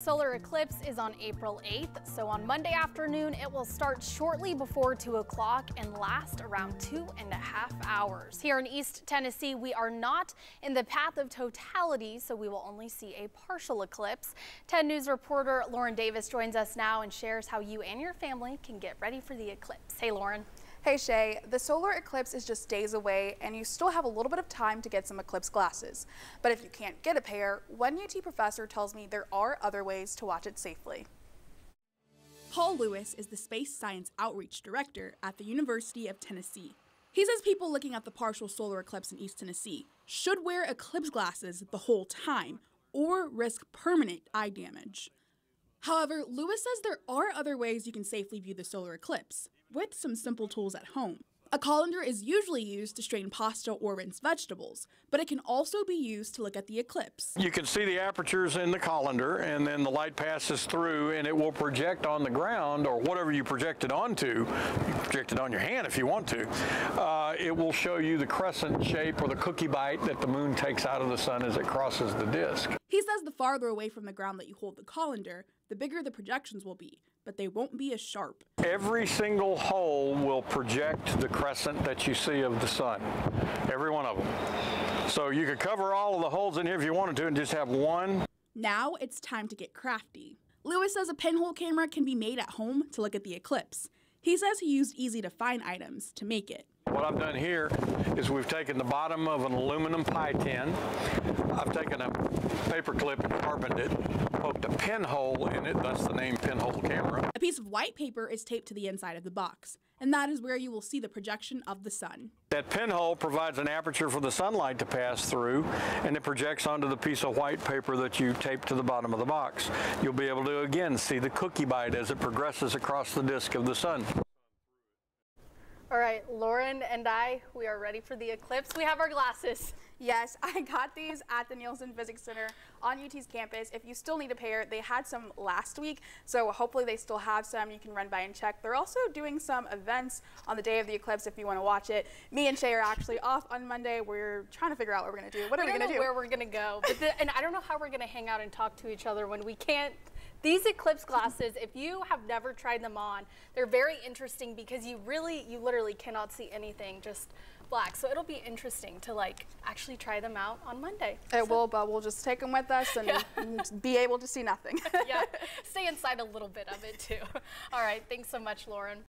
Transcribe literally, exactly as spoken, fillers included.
solar eclipse is on April eighth, so on Monday afternoon it will start shortly before two o'clock and last around two and a half hours. Here in East Tennessee, we are not in the path of totality, so we will only see a partial eclipse. ten News reporter Lauren Davis joins us now and shares how you and your family can get ready for the eclipse. Hey, Lauren. Hey Shay, the solar eclipse is just days away and you still have a little bit of time to get some eclipse glasses. But if you can't get a pair, one U T professor tells me there are other ways to watch it safely. Paul Lewis is the Space Science Outreach Director at the University of Tennessee. He says people looking at the partial solar eclipse in East Tennessee should wear eclipse glasses the whole time or risk permanent eye damage. However, Lewis says there are other ways you can safely view the solar eclipse, with some simple tools at home. A colander is usually used to strain pasta or rinse vegetables, but it can also be used to look at the eclipse. You can see the apertures in the colander, and then the light passes through and it will project on the ground, or whatever you project it onto. You can project it on your hand if you want to. Uh, it will show you the crescent shape or the cookie bite that the moon takes out of the sun as it crosses the disk. He says the farther away from the ground that you hold the colander, the bigger the projections will be, but they won't be as sharp. Every single hole will project the crescent that you see of the sun, every one of them. So you could cover all of the holes in here if you wanted to and just have one. Now it's time to get crafty. Lewis says a pinhole camera can be made at home to look at the eclipse. He says he used easy to find items to make it. What I've done here is we've taken the bottom of an aluminum pie tin. I've taken a paper clip and carboned it, poked a pinhole in it, thus the name pinhole camera. A piece of white paper is taped to the inside of the box, and that is where you will see the projection of the sun. That pinhole provides an aperture for the sunlight to pass through, and it projects onto the piece of white paper that you tape to the bottom of the box. You'll be able to again see the cookie bite as it progresses across the disk of the sun. All right, Lauren and I, we are ready for the eclipse. We have our glasses. Yes, I got these at the Nielsen Physics Center on U T's campus. If you still need a pair, they had some last week, so hopefully they still have some. You can run by and check. They're also doing some events on the day of the eclipse if you want to watch it. Me and Shay are actually off on Monday. We're trying to figure out what we're going to do. What are we, we going to do? Where we're going to go. But the, and I don't know how we're going to hang out and talk to each other when we can't. These eclipse glasses, if you have never tried them on, they're very interesting because you really, you literally cannot see anything, just black. So it'll be interesting to like actually try them out on Monday. It so. will, but we'll just take them with us and yeah. be able to see nothing. Yeah, stay inside a little bit of it too. All right, thanks so much, Lauren.